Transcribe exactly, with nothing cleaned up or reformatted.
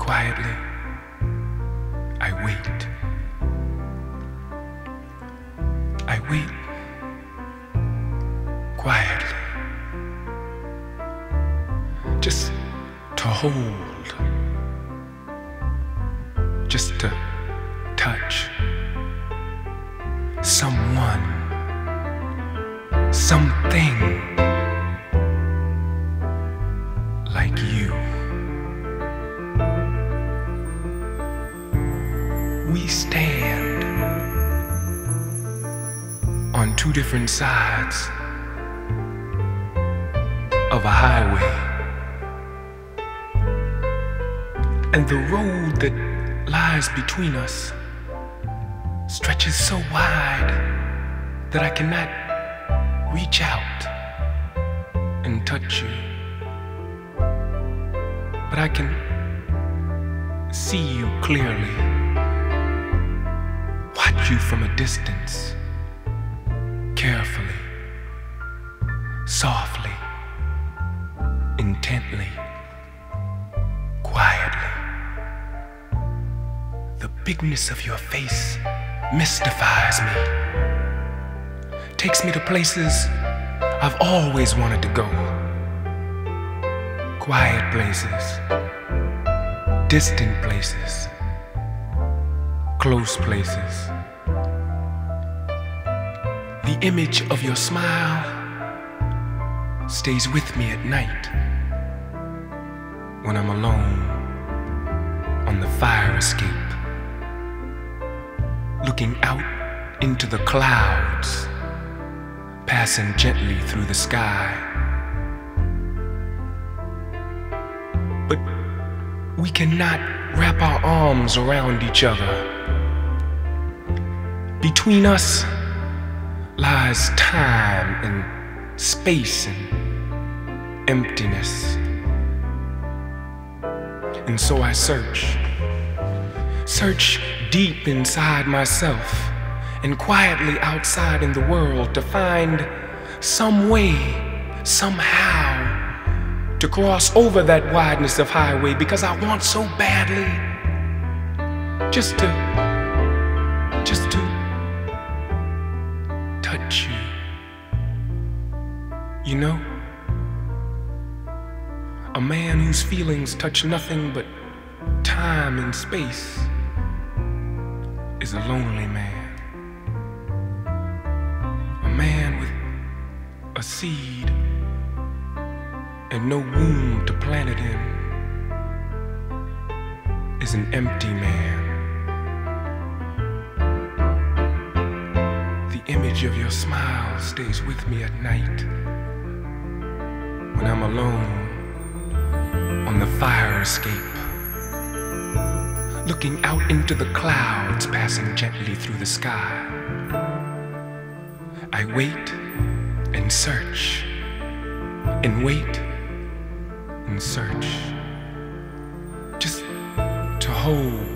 Quietly, I wait. I wait quietly, just to hold, just to touch someone, something like you. We stand on two different sides of a highway, and the road that lies between us stretches so wide that I cannot reach out and touch you, but I can see you clearly, watch you from a distance, carefully, softly, intently, quietly. The bigness of your face mystifies me, takes me to places I've always wanted to go. Quiet places, distant places, close places. The image of your smile stays with me at night when I'm alone on the fire escape, looking out into the clouds, passing gently through the sky. But we cannot wrap our arms around each other. Between us lies time and space and emptiness. And so I search, search deep inside myself and quietly outside in the world to find some way, somehow, to cross over that wideness of highway, because I want so badly just to, just to touch you. You know, a man whose feelings touch nothing but time and space is a lonely man. A man with a seed and no womb to plant it in is an empty man. The image of your smile stays with me at night when I'm alone on the fire escape, looking out into the clouds passing gently through the sky. I wait and search, and wait and search, just to hold